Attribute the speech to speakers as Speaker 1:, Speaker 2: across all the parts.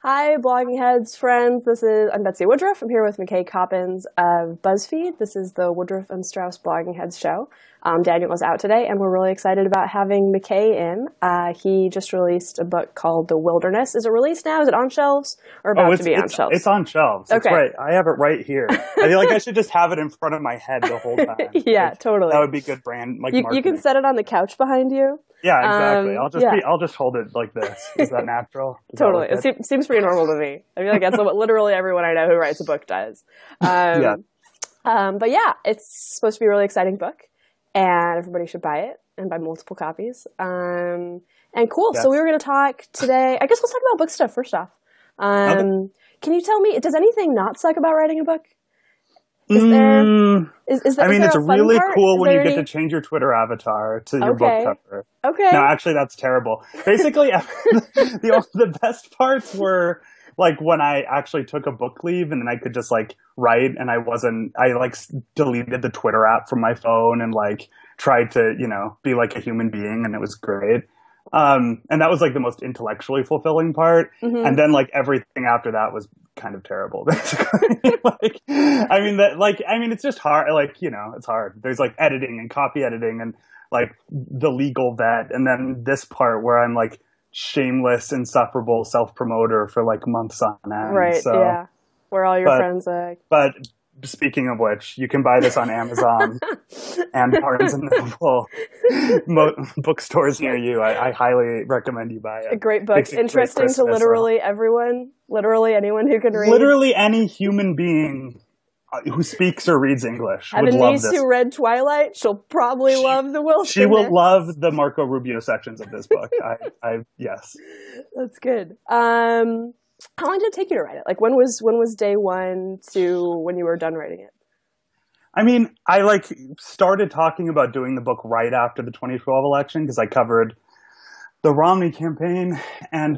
Speaker 1: Hi, blogging heads, friends. I'm Betsy Woodruff. I'm here with McKay Coppins of Buzzfeed. This is the Woodruff and Strauss blogging heads show. Daniel was out today, and we're really excited about having McKay in. He just released a book called The Wilderness. Is it released now? Is it on shelves or about to be on shelves?
Speaker 2: It's on shelves.
Speaker 1: Okay.
Speaker 2: It's right. I have it right here. I feel like I should just have it in front of my head the whole time.
Speaker 1: Yeah, totally.
Speaker 2: That would be good brand.
Speaker 1: You can set it on the couch behind you.
Speaker 2: Yeah, exactly. I'll just hold it like this. Is that natural?
Speaker 1: Totally. It seems pretty normal to me. I feel like that's what literally everyone I know who writes a book does. But yeah, it's supposed to be a really exciting book, and everybody should buy it and buy multiple copies. And cool. Yes. So we were going to talk today. I guess let's talk about book stuff first off. Okay. Can you tell me, does anything not suck about writing a book? Is there
Speaker 2: it's really cool when you get to change your Twitter avatar to your book cover.
Speaker 1: Okay.
Speaker 2: No, actually, that's terrible. Basically, the best parts were like when I actually took a book leave and then I could just like write, and I deleted the Twitter app from my phone and like tried to, be like a human being, and it was great. And that was like the most intellectually fulfilling part. Mm-hmm. And then like everything after that was kind of terrible, basically. It's just hard. It's hard. There's like editing and copy editing and like the legal vet. And then this part where I'm like shameless, insufferable self-promoter for like months on end.
Speaker 1: Right. So, yeah. Where all your friends are.
Speaker 2: But speaking of which, you can buy this on Amazon and Barnes and Noble bookstores near you. I highly recommend you buy it.
Speaker 1: A great book. Interesting to literally everyone, literally anyone who can read.
Speaker 2: Literally any human being who speaks or reads English
Speaker 1: would love this. I have a niece who read Twilight. She'll probably love The Wilderness.
Speaker 2: She will love the Marco Rubio sections of this book. Yes.
Speaker 1: That's good. How long did it take you to write it? Like, when was day one to when you were done writing it?
Speaker 2: I mean, I started talking about doing the book right after the 2012 election because I covered the Romney campaign, and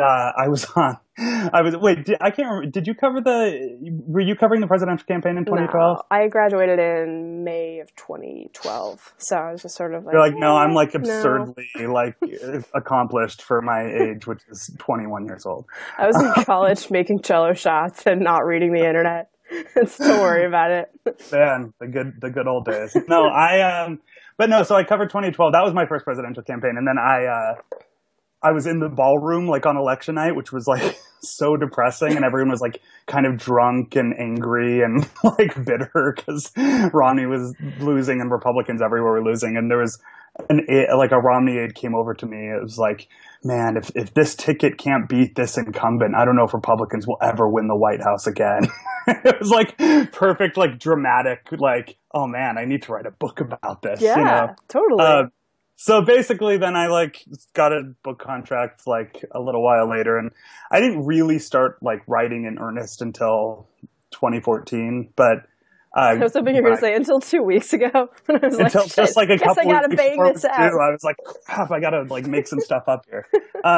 Speaker 2: I can't remember. Were you covering the presidential campaign in 2012?
Speaker 1: No, I graduated in May of 2012. So I was just sort of like,
Speaker 2: you're like, no, I'm like absurdly accomplished for my age, which is 21 years old.
Speaker 1: I was in college making cello shots and not reading the internet. Don't worry about it.
Speaker 2: Man, the good old days. No, so I covered 2012. That was my first presidential campaign. And then I was in the ballroom like on election night, which was like so depressing, and everyone was like kind of drunk and angry and like bitter because Romney was losing and Republicans everywhere were losing. And there was a Romney aide came over to me. It was like, man, if this ticket can't beat this incumbent, I don't know if Republicans will ever win the White House again. It was like perfect, like dramatic, like, oh man, I need to write a book about this.
Speaker 1: Yeah, totally.
Speaker 2: So basically then I got a book contract like a little while later, and I didn't really start like writing in earnest until 2014, but
Speaker 1: I was hoping you were going to say until 2 weeks ago. When I was
Speaker 2: just like a couple
Speaker 1: I gotta bang this out.
Speaker 2: I was like, crap, I gotta like make some stuff up here.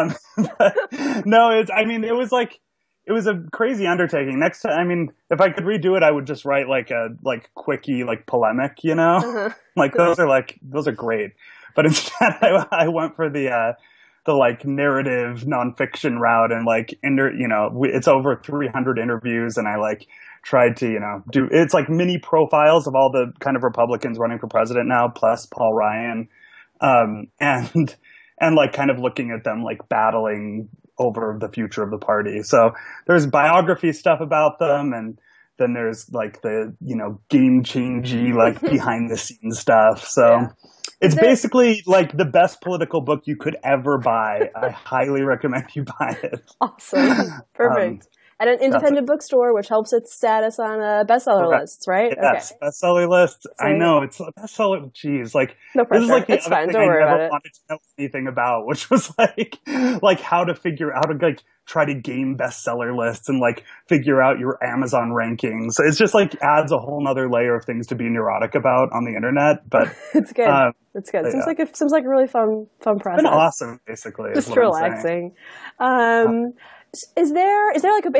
Speaker 2: It was a crazy undertaking. Next time, if I could redo it, I would just write like a quickie like polemic, Uh-huh. Those are great. But instead, I went for the like narrative nonfiction route, and it's over 300 interviews, and I tried to do it's like mini profiles of all the kind of Republicans running for president now, plus Paul Ryan, and like kind of looking at them like battling over the future of the party. So there's biography stuff about them, and then there's like the game changey like behind the scenes stuff. So. Yeah. It's basically like the best political book you could ever buy. I highly recommend you buy it.
Speaker 1: Awesome. Perfect. At an independent bookstore, which helps its status on bestseller lists, right?
Speaker 2: Yes, okay. Bestseller lists. I know, it's a bestseller. Geez,
Speaker 1: no pressure.
Speaker 2: This is like the
Speaker 1: it's
Speaker 2: other
Speaker 1: fine.
Speaker 2: thing
Speaker 1: Don't worry
Speaker 2: I never
Speaker 1: about it.
Speaker 2: wanted to know anything about, which was like how to figure out how to try to game bestseller lists and figure out your Amazon rankings. So it's just adds a whole nother layer of things to be neurotic about on the internet. But
Speaker 1: it's good. It's good. Seems like a really fun process.
Speaker 2: It's been awesome, basically.
Speaker 1: Just relaxing. Is there like a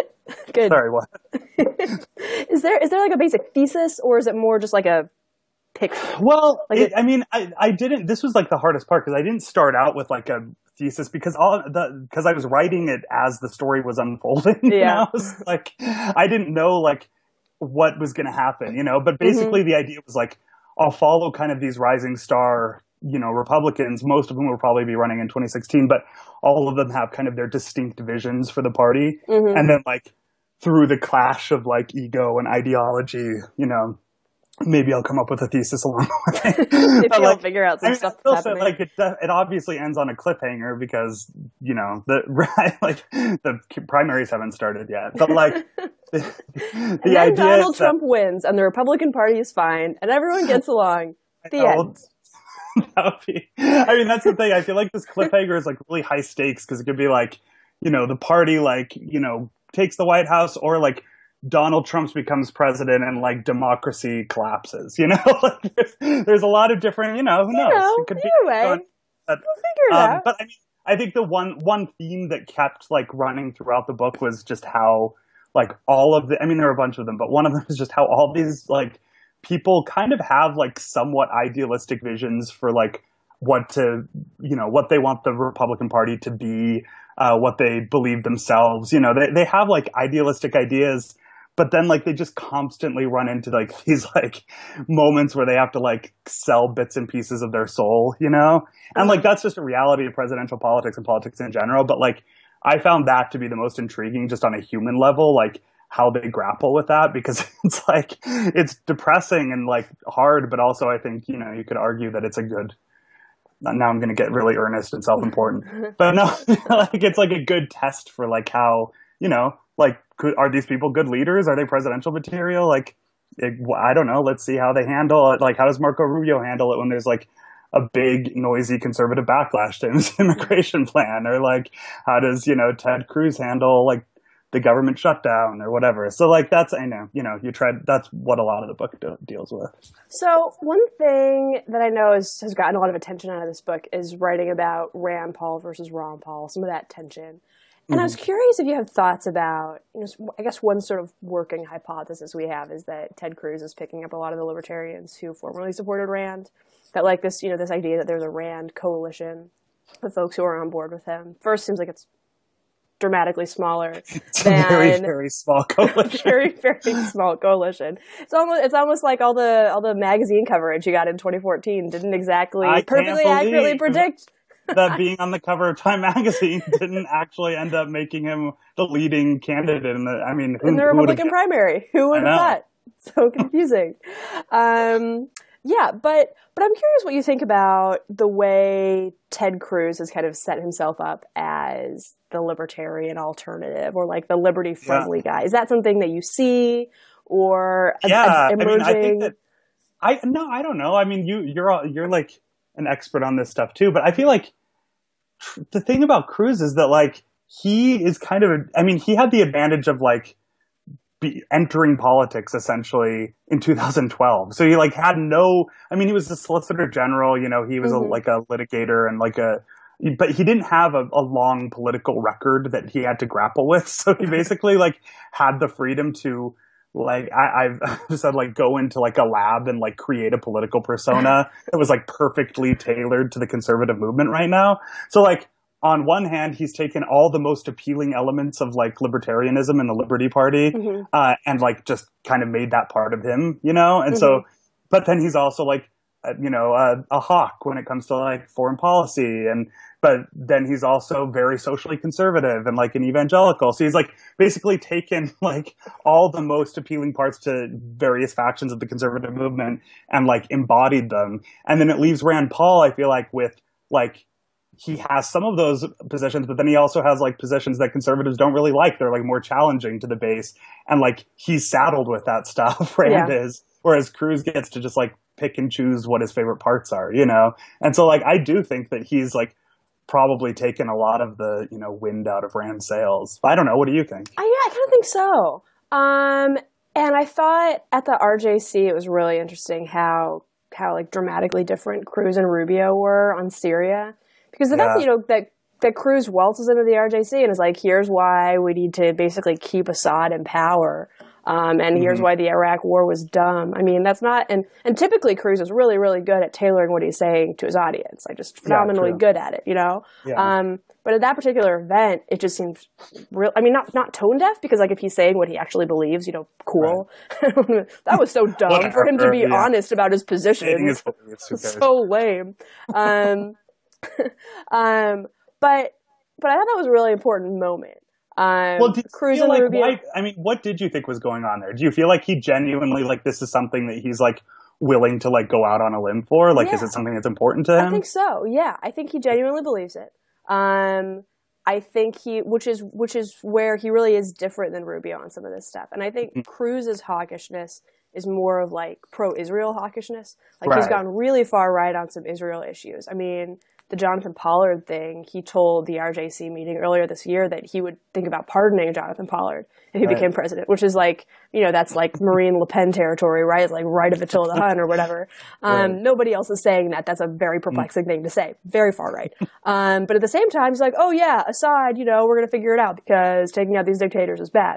Speaker 1: good?
Speaker 2: Sorry, what?
Speaker 1: Is there like a basic thesis, or is it more just like a picture?
Speaker 2: Well, I didn't. This was like the hardest part because I didn't start out with like a thesis because I was writing it as the story was unfolding.
Speaker 1: Yeah.
Speaker 2: You know? Like I didn't know like what was going to happen. You know, but basically the idea was like I'll follow kind of these rising star, you know, Republicans. Most of them will probably be running in 2016, but all of them have kind of their distinct visions for the party, and then like through the clash of like ego and ideology, you know. Maybe I'll come up with a thesis along the way.
Speaker 1: If you'll like, figure out some stuff that's happening.
Speaker 2: Like it obviously ends on a cliffhanger because, you know, the primaries haven't started yet. But like the idea
Speaker 1: Donald Trump wins and the Republican Party is fine and everyone gets along. The end.
Speaker 2: That would be, I mean, that's the thing. I feel like this cliffhanger is like really high stakes because it could be like, you know, the party like, you know, takes the White House or like Donald Trump becomes president and like democracy collapses, you know, like there's a lot of different, you know, who knows? It could be
Speaker 1: we'll figure it out.
Speaker 2: But I mean, I think the one theme that kept like running throughout the book was just how like all of I mean, there are a bunch of them, but one of them is just how all these like people kind of have like somewhat idealistic visions for like what they want the Republican Party to be, what they believe themselves, you know, they have like idealistic ideas. But then, like, they just constantly run into, like, these, like, moments where they have to, like, sell bits and pieces of their soul, you know? And, like, that's just a reality of presidential politics and politics in general. But, like, I found that to be the most intriguing just on a human level, like, how they grapple with that. Because it's, like, it's depressing and, like, hard. But also, I think, you know, you could argue that it's a good... Now I'm going to get really earnest and self-important. But no, like, it's, like, a good test for, like, how, you know... Like, are these people good leaders? Are they presidential material? Like, I don't know. Let's see how they handle it. Like, how does Marco Rubio handle it when there's, like, a big, noisy conservative backlash to his immigration plan? Or, like, how does, you know, Ted Cruz handle, like, the government shutdown or whatever? So, like, that's what a lot of the book deals with.
Speaker 1: So, one thing that I know has gotten a lot of attention out of this book is writing about Rand Paul versus Ron Paul, some of that tension. And I was curious if you have thoughts about, you know, I guess one sort of working hypothesis we have is that Ted Cruz is picking up a lot of the libertarians who formerly supported Rand. That like this, you know, this idea that there's a Rand coalition of folks who are on board with him. First, seems like it's dramatically smaller.
Speaker 2: It's a very, very small coalition.
Speaker 1: Very, very small coalition. It's almost like all the magazine coverage you got in 2014 didn't exactly perfectly accurately predict.
Speaker 2: That being on the cover of Time magazine didn't actually end up making him the leading candidate in the
Speaker 1: Republican primary. Who would have thought? So confusing. Yeah, but I'm curious what you think about the way Ted Cruz has kind of set himself up as the libertarian alternative or like the liberty friendly guy. Is that something that you see or emerging?
Speaker 2: I think that I don't know. I mean, you're like an expert on this stuff too, but I feel like the thing about Cruz is that like he is kind of he had the advantage of like entering politics essentially in 2012. So he like had he was the Solicitor General, you know, he was like a litigator and but he didn't have a long political record that he had to grapple with. So he basically like had the freedom to like, I've said like go into like a lab and like create a political persona that was like perfectly tailored to the conservative movement right now. So like, on one hand, he's taken all the most appealing elements of like libertarianism and the Liberty Party, and like just kind of made that part of him, you know? And so, but then he's also like, a hawk when it comes to like foreign policy. But then he's also very socially conservative and like an evangelical. So he's like basically taken like all the most appealing parts to various factions of the conservative movement and like embodied them. And then it leaves Rand Paul, I feel like, with like, he has some of those positions, but then he also has like positions that conservatives don't really like. They're like more challenging to the base. And like he's saddled with that stuff, Rand is. Whereas Cruz gets to just like pick and choose what his favorite parts are, you know? And so like I do think that he's like probably taken a lot of the, you know, wind out of Rand's sails. I don't know. What do you think?
Speaker 1: I kind of think so. And I thought at the RJC it was really interesting how like dramatically different Cruz and Rubio were on Syria. Because the fact that Cruz waltzes into the RJC and is like, here's why we need to basically keep Assad in power. And here's why the Iraq War was dumb. I mean, that's not, and typically Cruz is really, really good at tailoring what he's saying to his audience, like just phenomenally good at it, you know? Yeah. But at that particular event, it just seems real. I mean, not tone deaf, because like if he's saying what he actually believes, you know, cool. Right. That was so dumb for him to be honest about his position. So lame. But I thought that was a really important moment.
Speaker 2: Well, did
Speaker 1: Cruz
Speaker 2: you
Speaker 1: and
Speaker 2: feel like
Speaker 1: Rubio.
Speaker 2: I mean, what did you think was going on there? Do you feel like he genuinely, like, this is something that he's like willing to like go out on a limb for? Like, is it something that's important to him?
Speaker 1: I think so. Yeah, I think he genuinely believes it. I think which is where he really is different than Rubio on some of this stuff. And I think Cruz's hawkishness is more of like pro-Israel hawkishness. Like he's gone really far right on some Israel issues. I mean, the Jonathan Pollard thing, he told the RJC meeting earlier this year that he would think about pardoning Jonathan Pollard if he became president, which is like, you know, that's like Marine Le Pen territory, right? It's like right of Attila the Hun or whatever. Nobody else is saying that. That's a very perplexing thing to say. Very far right. But at the same time, he's like, oh yeah, Assad, you know, we're going to figure it out because taking out these dictators is bad.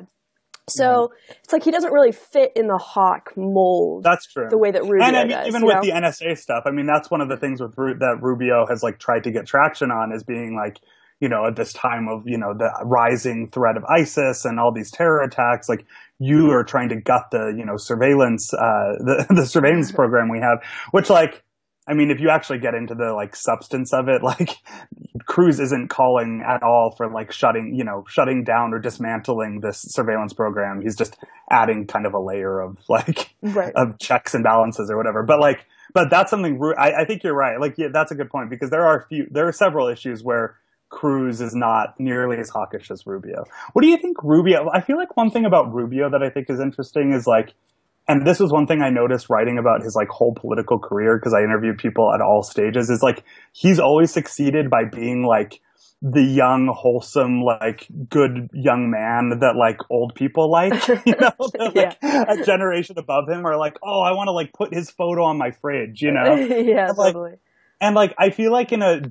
Speaker 1: So it's like he doesn't really fit in the hawk mold.
Speaker 2: That's true.
Speaker 1: The way that Rubio
Speaker 2: does. And I mean,
Speaker 1: does,
Speaker 2: even with the NSA stuff, I mean, that's one of the things with that Rubio has like tried to get traction on, is being like, you know, at this time of, you know, the rising threat of ISIS and all these terror attacks, like you are trying to gut the, you know, surveillance, the surveillance program we have, which like, I mean, if you actually get into the like substance of it, like Cruz isn't calling at all for like shutting down or dismantling this surveillance program. He's just adding kind of a layer of like of checks and balances or whatever. But that's something I think you're right. Like, yeah, that's a good point, because there are several issues where Cruz is not nearly as hawkish as Rubio. What do you think Rubio? I feel like one thing about Rubio that I think is interesting is like, and this was one thing I noticed writing about his like whole political career, because I interviewed people at all stages, is like he's always succeeded by being like the young, wholesome, like good young man that like old people like, you know, like a generation above him are like, oh, I want to like put his photo on my fridge, you know?
Speaker 1: Yeah,
Speaker 2: like,
Speaker 1: totally.
Speaker 2: And like I feel like in a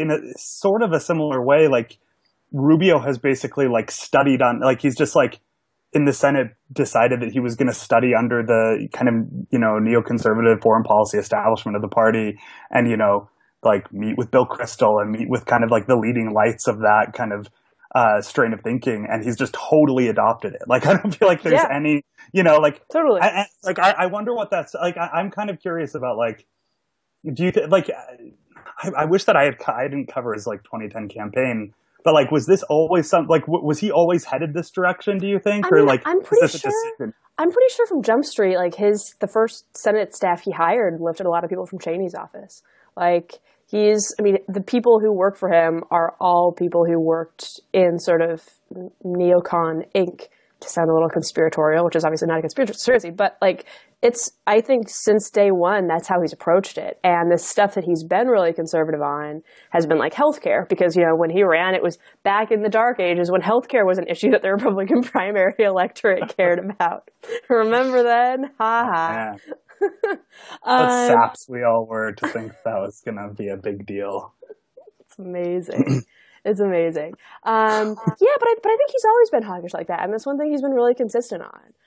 Speaker 2: sort of a similar way, like Rubio has basically like studied on, like he's just like in the Senate decided that he was going to study under the kind of, you know, neoconservative foreign policy establishment of the party, and, you know, like meet with Bill Kristol and meet with kind of like the leading lights of that kind of strain of thinking, and he's just totally adopted it. Like I don't feel like there's any, you know, like
Speaker 1: totally.
Speaker 2: I wonder what that's like. I'm kind of curious about like, do you like? I wish that I didn't cover his like 2010 campaign. But like, was this always was he always headed this direction, do you think?
Speaker 1: I mean,
Speaker 2: or like,
Speaker 1: I'm pretty sure from Jump Street, like the first Senate staff he hired lifted a lot of people from Cheney's office. Like the people who work for him are all people who worked in sort of neocon Inc., to sound a little conspiratorial, which is obviously not a conspiracy, but like I think since day one, that's how he's approached it. And the stuff that he's been really conservative on has been like healthcare, because, you know, when he ran, it was back in the dark ages when healthcare was an issue that the Republican primary electorate cared about. Remember then? Ha ha.
Speaker 2: What saps we all were to think that was going to be a big deal.
Speaker 1: It's amazing. It's amazing. But I think he's always been hawkish like that. And that's one thing he's been really consistent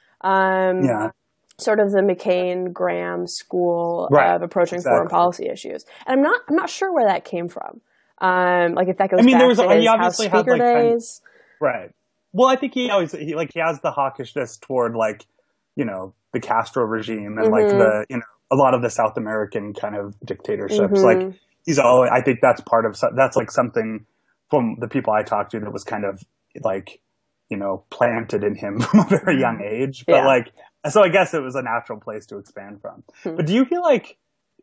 Speaker 1: on. Sort of the McCain-Graham school of approaching foreign policy issues. And I'm not sure where that came from. Like if that goes back to his House Speaker days.
Speaker 2: Right. Well, I think he has the hawkishness toward like, you know, the Castro regime and like the, you know, a lot of the South American kind of dictatorships. Like I think that's that's like something from the people I talked to that was kind of like, you know, planted in him from a very young age. But like, so I guess it was a natural place to expand from. But do you feel like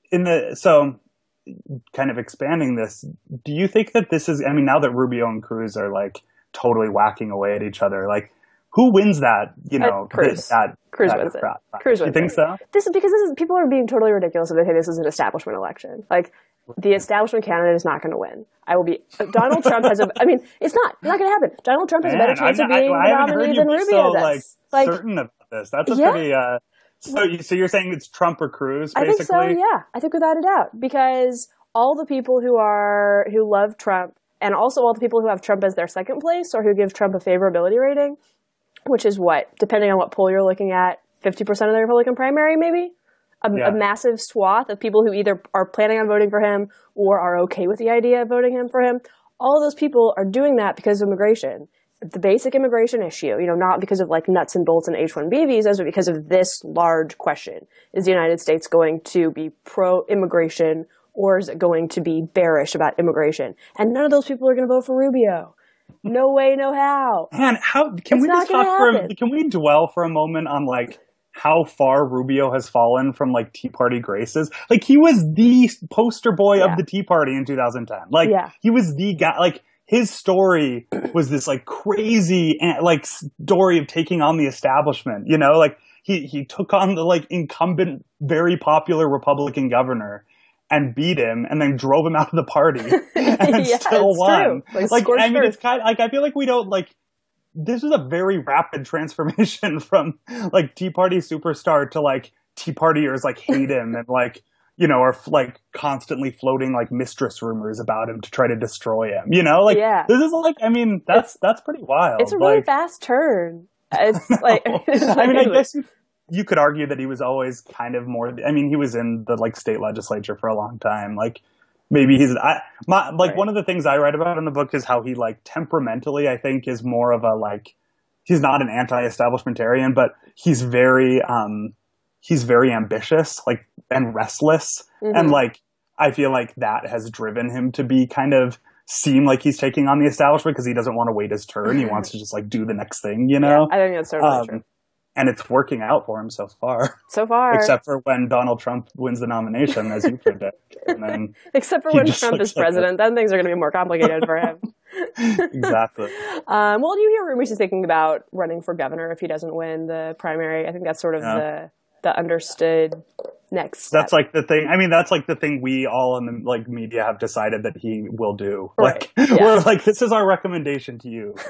Speaker 2: kind of expanding this, do you think that this is, I mean, now that Rubio and Cruz are like totally whacking away at each other, like who wins that, you know,
Speaker 1: Cruz. Cruz wins it. Cruz wins
Speaker 2: it. You think so?
Speaker 1: People are being totally ridiculous if they say this is an establishment election. Like, the establishment candidate is not going to win. Donald Trump has it's not going to happen. Donald Trump has a better chance of being the nominee than Rubio does.
Speaker 2: Like, certain about this. That's a pretty, so you're saying it's Trump or Cruz, basically?
Speaker 1: I think so, yeah. I think without a doubt. Because all the people who love Trump, and also all the people who have Trump as their second place, or who give Trump a favorability rating, which is what, depending on what poll you're looking at, 50% of the Republican primary, maybe? A massive swath of people who either are planning on voting for him or are okay with the idea of voting for him. All of those people are doing that because of immigration. The basic immigration issue, not because of like nuts and bolts and H-1B visas, but because of this large question. Is the United States going to be pro-immigration, or is it going to be bearish about immigration? And none of those people are going to vote for Rubio. No way, no how.
Speaker 2: Man, can we dwell for a moment on like how far Rubio has fallen from like Tea Party graces? Like he was the poster boy of the Tea Party in 2010. Like he was the guy. Like his story was this like crazy like story of taking on the establishment. Like he took on the like incumbent, very popular Republican governor and beat him, and then drove him out of the party, and then still won. It's kind of like I feel like we don't like. This was a very rapid transformation from like Tea Party superstar to like Tea Partiers like hate him and like are like constantly floating like mistress rumors about him to try to destroy him. This is like that's pretty wild.
Speaker 1: It's a really fast turn. It's like
Speaker 2: I guess you could argue that he was always kind of more. He was in the like state legislature for a long time. Like maybe one of the things I write about in the book is how he like temperamentally, I think, is more of a like, he's not an anti-establishmentarian, but he's very ambitious, like, and restless. Mm-hmm. And like, I feel like that has driven him to be kind of seem like he's taking on the establishment because he doesn't want to wait his turn. He wants to just like do the next thing,
Speaker 1: Yeah, I think that's totally true.
Speaker 2: And it's working out for him so far. Except for when Donald Trump wins the nomination, as you predict. And then
Speaker 1: except for when Trump is president, then things are going to be more complicated for him.
Speaker 2: Exactly.
Speaker 1: Well, do you hear rumors he's thinking about running for governor if he doesn't win the primary? I think that's sort of the understood next step.
Speaker 2: That's like the thing. That's like the thing we all in the like media have decided that he will do. Right. Like we're like, this is our recommendation to you.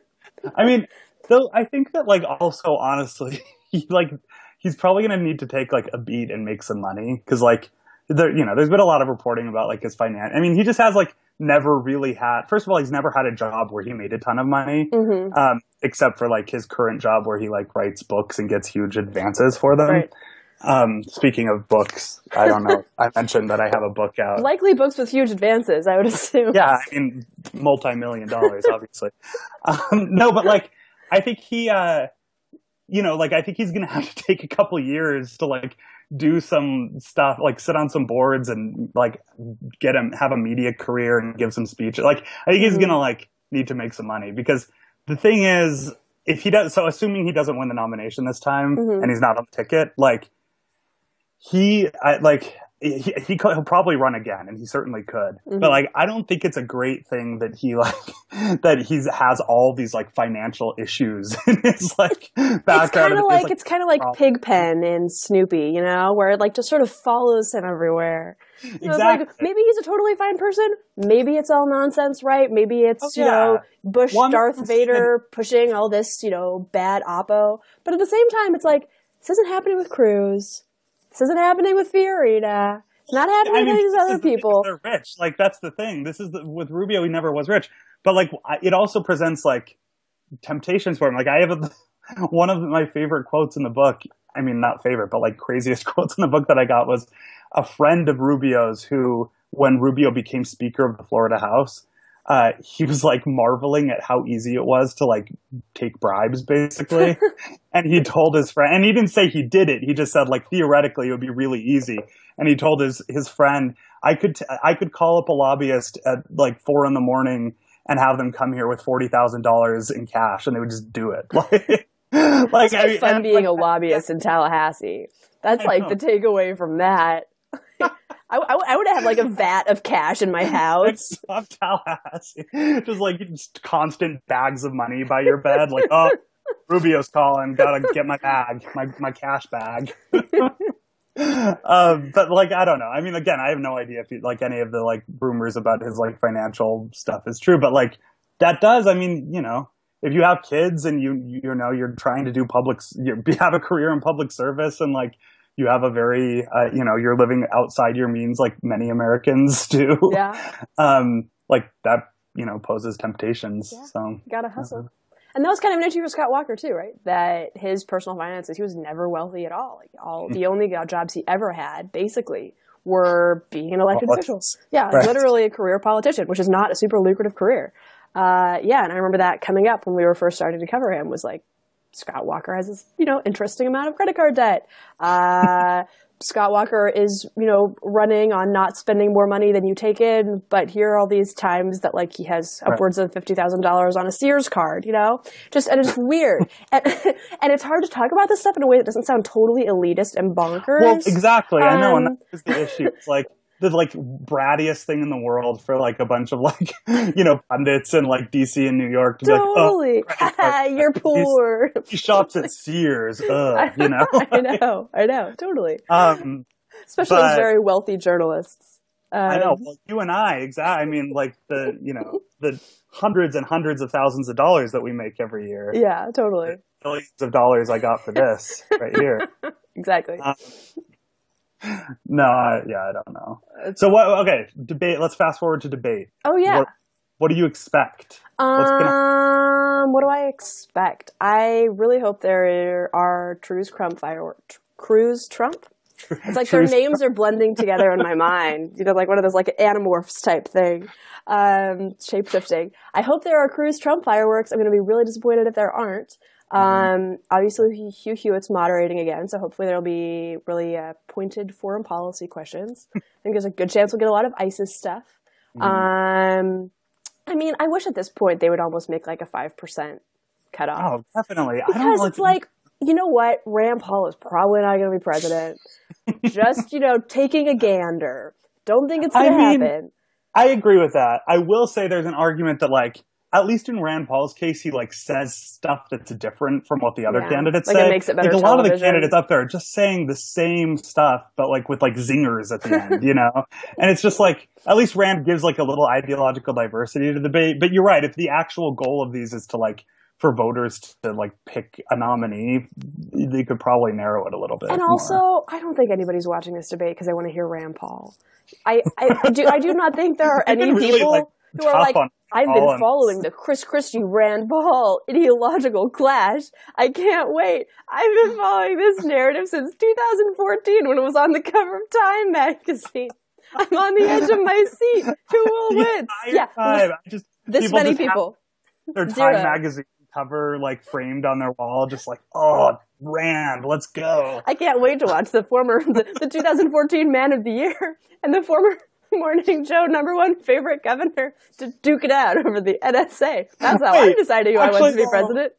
Speaker 2: Though I think that like also honestly, he's probably going to need to take like a beat and make some money because like there's been a lot of reporting about like his finance. He just has like never really had. First of all, he's never had a job where he made a ton of money, except for like his current job where he like writes books and gets huge advances for them. Right. Speaking of books, I don't know. I mentioned that I have a book out.
Speaker 1: Likely books with huge advances, I would assume.
Speaker 2: Yeah, multi-million dollars, obviously. No, but like. I think he, I think he's going to have to take a couple years to like do some stuff, like sit on some boards and like have a media career and give some speeches. Like, I think he's going to like need to make some money because the thing is, if he does, so assuming he doesn't win the nomination this time and he's not on the ticket, like he'll probably run again, and he certainly could. But like, I don't think it's a great thing that he like that has all these like financial issues in his like background.
Speaker 1: It's kind of like Pigpen in Snoopy, where it like just sort of follows him everywhere. Exactly. Like, maybe he's a totally fine person. Maybe it's all nonsense, right? Maybe it's Bush, Darth Vader pushing all this bad oppo. But at the same time, it's like this isn't happening with Cruz. This isn't happening with Fiorina. It's not happening with these other people.
Speaker 2: They're rich. Like, that's the thing. With Rubio, he never was rich. But, like, it also presents, like, temptations for him. Like, I have one of my favorite quotes in the book. Not favorite, but, like, craziest quotes in the book that I got was a friend of Rubio's who, when Rubio became Speaker of the Florida House, he was like marveling at how easy it was to like take bribes basically. And he told his friend, and he didn't say he did it. He just said like, theoretically it would be really easy. And he told his friend, I could call up a lobbyist at like 4 a.m. and have them come here with $40,000 in cash and they would just do it. Like,
Speaker 1: it's fun being a lobbyist in Tallahassee. That's like the takeaway from that. I would have like a vat of cash in my house.
Speaker 2: Of Tallahassee. Just constant bags of money by your bed. Like, oh, Rubio's calling. Gotta get my bag, my cash bag. But like, I don't know. Again, I have no idea if like any of the like rumors about his like financial stuff is true. But like that does, if you have kids and you're trying to do have a career in public service and like, you have a very, you're living outside your means like many Americans do.
Speaker 1: Yeah.
Speaker 2: Like that, poses temptations. Yeah. So
Speaker 1: you gotta hustle. And that was kind of an issue for Scott Walker too, right? That his personal finances, he was never wealthy at all. Like the only jobs he ever had, basically, were being an elected official. Yeah, right. Literally a career politician, which is not a super lucrative career. Yeah, and I remember that coming up when we were first starting to cover him was like, Scott Walker has this, interesting amount of credit card debt. Scott Walker is, running on not spending more money than you take in, but here are all these times that like he has upwards of $50,000 on a Sears card, and it's weird. and it's hard to talk about this stuff in a way that doesn't sound totally elitist and bonkers.
Speaker 2: Well, exactly. I know, and that's the issue. It's like the brattiest thing in the world for like a bunch of like, pundits in like DC and New York to
Speaker 1: totally.
Speaker 2: Be like, oh,
Speaker 1: you're poor.
Speaker 2: He shops at Sears. I
Speaker 1: know, totally. Especially those very wealthy journalists.
Speaker 2: I know. Well, you and I, exactly. I mean, like the hundreds and hundreds of thousands of dollars that we make every year.
Speaker 1: Yeah, totally.
Speaker 2: Billions of dollars I got for this right here.
Speaker 1: Exactly.
Speaker 2: No, I don't know. So what? Okay, debate. Let's fast forward to debate.
Speaker 1: Oh yeah.
Speaker 2: What do you expect?
Speaker 1: What do I expect? I really hope there are Cruz fireworks. Cruz Trump. It's like their names are blending together in my mind. Like one of those like Animorphs type thing, shape-shifting. I hope there are Cruz Trump fireworks. I'm going to be really disappointed if there aren't. Obviously Hugh Hewitt's moderating again, so hopefully there'll be really pointed foreign policy questions. I think there's a good chance we'll get a lot of ISIS stuff. I mean, I wish at this point they would almost make like a 5% cutoff.
Speaker 2: Oh, definitely.
Speaker 1: Because it's like, you know what? Rand Paul is probably not going to be president. Just, taking a gander. Don't think it's going to happen.
Speaker 2: I agree with that. I will say there's an argument that like, at least in Rand Paul's case, he like says stuff that's different from what the other candidates say.
Speaker 1: It makes it better.
Speaker 2: Like a lot of the candidates up there are just saying the same stuff, but like with like zingers at the end, And it's just like at least Rand gives like a little ideological diversity to the debate. But you're right. If the actual goal of these is to like for voters to like pick a nominee, they could probably narrow it a little bit.
Speaker 1: And also, I don't think anybody's watching this debate because they want to hear Rand Paul. I do not think there are any people who are like, I've been following the Chris Christie Rand Paul ideological clash. I can't wait. I've been following this narrative since 2014 when it was on the cover of Time magazine. I'm on the edge of my seat. Who will win?
Speaker 2: Time.
Speaker 1: This many people.
Speaker 2: Their Time magazine cover like framed on their wall, just like, oh, Rand, let's go.
Speaker 1: I can't wait to watch the 2014 Man of the Year and the former Morning Joe #1 favorite governor to duke it out over the NSA. That's how I'm deciding who I want to be president.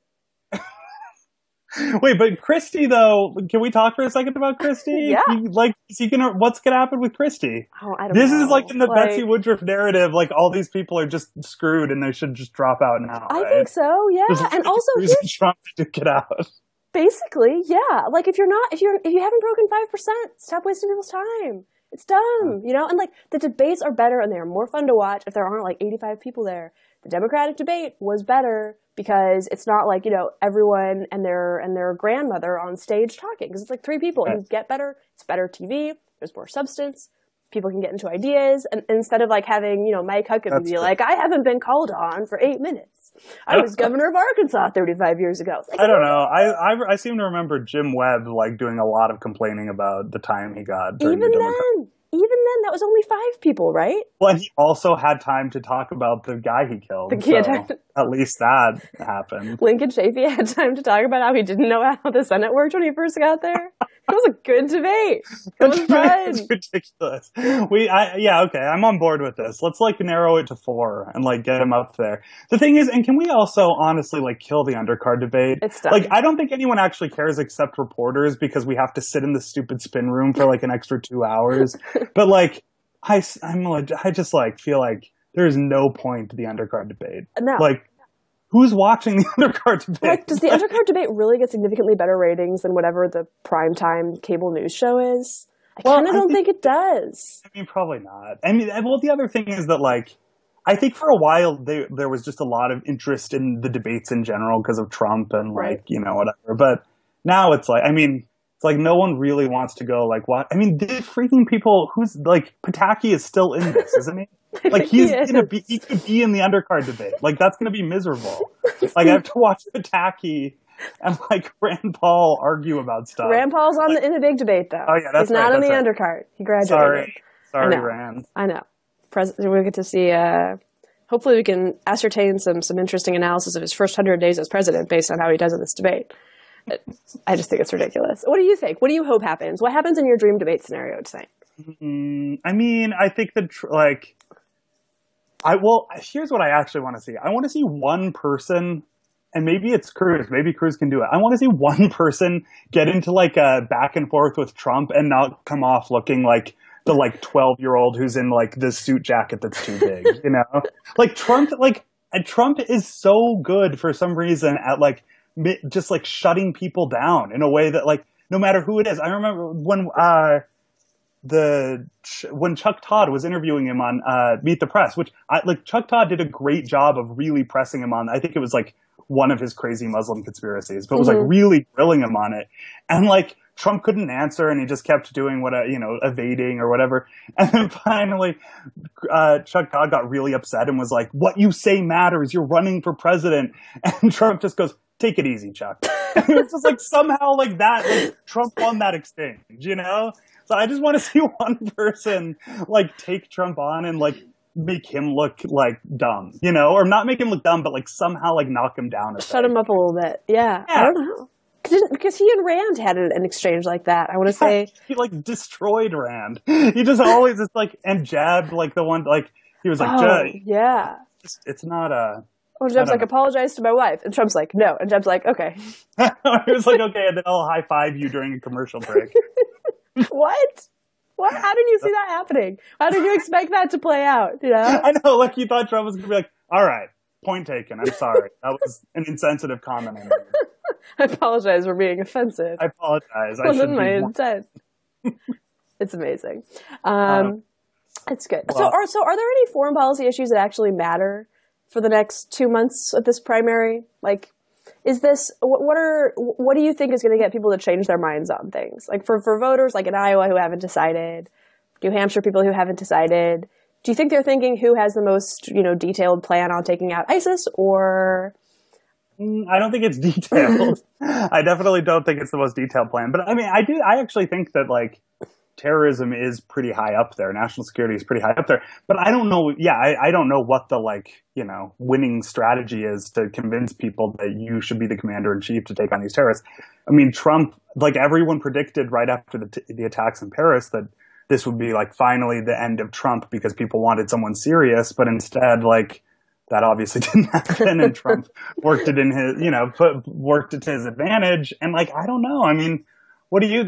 Speaker 2: Wait, but Christie though, can we talk for a second about Christie?
Speaker 1: Yeah.
Speaker 2: What's gonna happen with Christie?
Speaker 1: Oh, I don't know.
Speaker 2: This is like in the Betsy Woodruff narrative, like all these people are just screwed and they should just drop out now.
Speaker 1: I think so, yeah. And also
Speaker 2: Trump to duke it out.
Speaker 1: Basically, yeah. Like if you haven't broken 5%, stop wasting people's time. It's dumb, And like the debates are better and they are more fun to watch if there aren't like 85 people there. The Democratic debate was better because it's not like, everyone and their grandmother on stage talking because it's like 3 people and you get better. It's better TV. There's more substance. People can get into ideas and instead of like having, Mike Huckabee be like, I haven't been called on for 8 minutes. I was governor of Arkansas 35 years ago. Like,
Speaker 2: I don't know. I seem to remember Jim Webb like doing a lot of complaining about the time he got.
Speaker 1: Even then, that was only 5 people, right?
Speaker 2: Well, and he also had time to talk about the guy he killed. At least that happened.
Speaker 1: Lincoln Chafee had time to talk about how he didn't know how the Senate worked when he first got there. It was a good debate. It was fun.
Speaker 2: It's ridiculous. Okay, I'm on board with this. Let's like narrow it to 4 and like get him up there. The thing is, and can we also honestly like kill the undercard debate?
Speaker 1: It's done.
Speaker 2: Like, I don't think anyone actually cares except reporters because we have to sit in the stupid spin room for like an extra 2 hours. But like, I just like feel like there is no point to the undercard debate.
Speaker 1: No.
Speaker 2: Like, who's watching the undercard debate?
Speaker 1: Like, does the undercard debate really get significantly better ratings than whatever the primetime cable news show is? I kind of don't think it does.
Speaker 2: I mean, probably not. I mean, well, the other thing is that, like, I think for a while there was just a lot of interest in the debates in general because of Trump and, like, whatever. But now it's like, I mean, It's like no one really wants to go like what? I mean, the freaking people who's like Pataki is still in this, isn't he? Like he could be in the undercard debate. Like that's gonna be miserable. Like I have to watch Pataki and like Rand Paul argue about stuff.
Speaker 1: Rand Paul's in the big debate though.
Speaker 2: Oh yeah, that's
Speaker 1: he's not in the
Speaker 2: right.
Speaker 1: undercard. He graduated.
Speaker 2: Sorry, Rand.
Speaker 1: I know. We'll get to see. Hopefully, we can ascertain some interesting analysis of his first 100 days as president based on how he does in this debate. I just think it's ridiculous. What do you think? What do you hope happens? What happens in your dream debate scenario tonight?
Speaker 2: I mean, I think that here's what I actually want to see. I want to see one person, and maybe it's Cruz. Maybe Cruz can do it. I want to see one person get into like a back and forth with Trump and not come off looking like the like 12-year-old who's in like the suit jacket that's too big, you know? Like Trump is so good for some reason at like just like shutting people down in a way that like no matter who it is. I remember when Chuck Todd was interviewing him on Meet the Press, which Chuck Todd did a great job of really pressing him on. I think it was like one of his crazy Muslim conspiracies, but was like really grilling him on it. And like Trump couldn't answer, and he just kept doing evading or whatever. And then finally, Chuck Todd got really upset and was like, "What you say matters. You're running for president." And Trump just goes, "Take it easy, Chuck." It's just like somehow like that, like Trump won that exchange, you know? So I just want to see one person like take Trump on and like make him look like dumb, you know, or not make him look dumb, but like somehow like knock him down.
Speaker 1: Shut him up a little bit. Yeah. I don't know. Because he and Rand had an exchange like that. I want to say
Speaker 2: he like destroyed Rand. He just always is like and jabbed like the one like he was like,
Speaker 1: yeah,
Speaker 2: it's not a.
Speaker 1: Well, Jeb's like, apologize to my wife, and Trump's like, no, and Jeb's like, okay.
Speaker 2: He was like, okay, and then I'll high five you during a commercial break.
Speaker 1: What? How did you see that happening? How did you expect that to play out? You know?
Speaker 2: I know, like you thought Trump was gonna be like, all right, point taken. I'm sorry, that was an insensitive comment I made.
Speaker 1: I apologize for being offensive.
Speaker 2: I apologize.
Speaker 1: Wasn't my intent. It's amazing. It's good.
Speaker 2: Well,
Speaker 1: so are there any foreign policy issues that actually matter for the next 2 months of this primary? Like, is this what do you think is going to get people to change their minds on things? Like for voters, like in Iowa who haven't decided, New Hampshire people who haven't decided. Do you think they're thinking who has the most, detailed plan on taking out ISIS, or?
Speaker 2: I don't think it's detailed. I definitely don't think it's the most detailed plan. But I mean, I actually think that like terrorism is pretty high up there. National security is pretty high up there. But I don't know. Yeah, I don't know what the winning strategy is to convince people that you should be the commander in chief to take on these terrorists. I mean, Trump, like everyone predicted right after the attacks in Paris that this would be like finally the end of Trump because people wanted someone serious. But instead, like, that obviously didn't happen, and Trump worked it in his, worked it to his advantage. And like, I don't know. I mean, what do you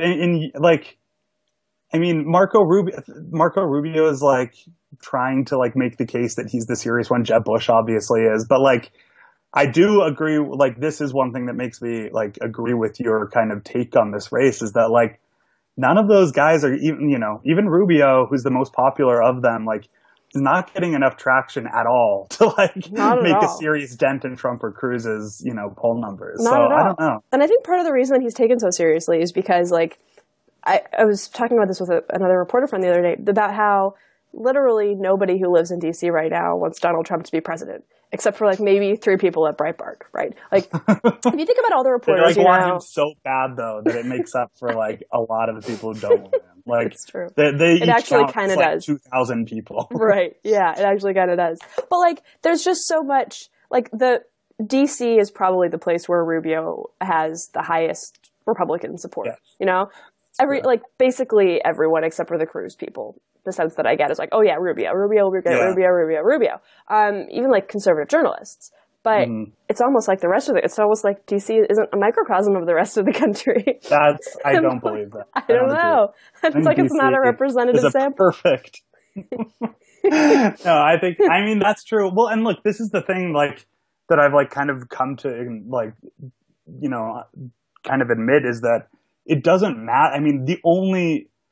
Speaker 2: Marco Rubio is like trying to like make the case that he's the serious one. Jeb Bush obviously is, but like, I do agree. Like, this is one thing that makes me like agree with your kind of take on this race is that like none of those guys are even Rubio, who's the most popular of them, like, not getting enough traction at all to like make a serious dent in Trump or Cruz's, poll numbers.
Speaker 1: Not at all. I don't know. And I think part of the reason that he's taken so seriously is because like I was talking about this with another reporter friend the other day about how literally nobody who lives in DC right now wants Donald Trump to be president, except for like maybe 3 people at Breitbart, right? Like if you think about all the reporters,
Speaker 2: they want him so bad though that it makes up for like a lot of the people who don't want him. Like,
Speaker 1: it's true.
Speaker 2: It actually kind of does. 2,000 people.
Speaker 1: Right. Yeah, it actually kind of does. But like, there's just so much. Like, the DC is probably the place where Rubio has the highest Republican support. Yes. Basically everyone except for the Cruz people. The sense that I get is like, oh yeah, Rubio will be great. Yeah. Rubio. Even like conservative journalists. But it's almost like it's almost like DC isn't a microcosm of the rest of the country.
Speaker 2: I don't believe that.
Speaker 1: I don't know. It's like it's not a representative sample.
Speaker 2: Perfect. No, I mean, that's true. Well, and look, this is the thing, like, that I've like kind of come to like, kind of admit is that it doesn't matter. I mean, the only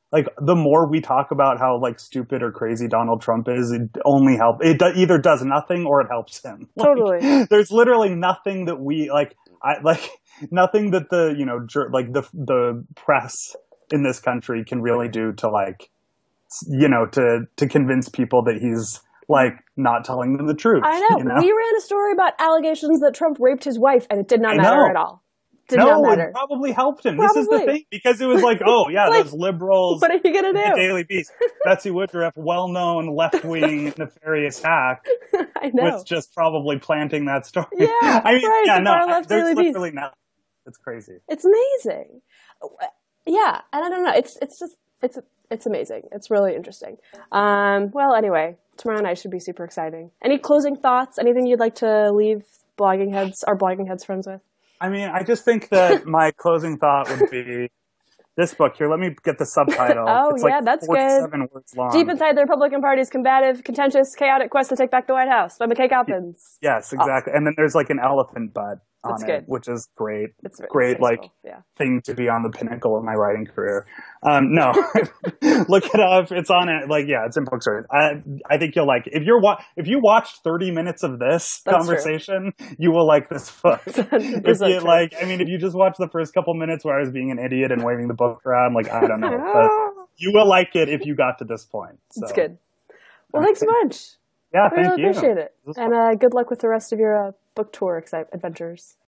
Speaker 2: like the more we talk about how like stupid or crazy Donald Trump is, it only helps. It either does nothing or it helps him.
Speaker 1: Totally.
Speaker 2: Like, there's literally nothing that we like. Nothing that the like the press in this country can really do to like to convince people that he's like not telling them the truth.
Speaker 1: I know. We ran a story about allegations that Trump raped his wife, and it did not matter at all. Did not matter.
Speaker 2: It probably helped him. Probably. This is the thing, because it was like, oh yeah, like, those liberals.
Speaker 1: What are you gonna do?
Speaker 2: The Daily Beast, Betsy Woodruff, well-known left-wing nefarious hack,
Speaker 1: I know.
Speaker 2: was just probably planting that story.
Speaker 1: Yeah,
Speaker 2: I mean,
Speaker 1: right.
Speaker 2: yeah,
Speaker 1: no,
Speaker 2: there's literally nothing. It's crazy.
Speaker 1: It's amazing. Yeah, and I don't know. It's amazing. It's really interesting. Well, anyway, tomorrow night should be super exciting. Any closing thoughts? Anything you'd like to leave our blogging heads friends with?
Speaker 2: I mean, I just think that my closing thought would be this book here. Let me get the subtitle.
Speaker 1: Oh,
Speaker 2: it's
Speaker 1: yeah,
Speaker 2: like
Speaker 1: that's
Speaker 2: 47
Speaker 1: good.
Speaker 2: words long.
Speaker 1: Deep Inside the Republican Party's Combative, Contentious, Chaotic Quest to Take Back the White House by McKay Coppins.
Speaker 2: Yes, exactly. Awesome. And then there's like an elephant butt on
Speaker 1: that's
Speaker 2: it,
Speaker 1: good.
Speaker 2: which is great.
Speaker 1: It's
Speaker 2: great, like, thing to be on the pinnacle of my writing career. No, look it up. It's on it. Like, yeah, it's in Bookstore. I think you'll like it. If you watched 30 minutes of this conversation, you will like this book. If you like, I mean, if you just watch the first couple minutes where I was being an idiot and waving the book around, like, I don't know, but you will like it if you got to this point. So.
Speaker 1: It's good. Well, thanks so much.
Speaker 2: Yeah,
Speaker 1: I really appreciate it. And good luck with the rest of your book tour adventures.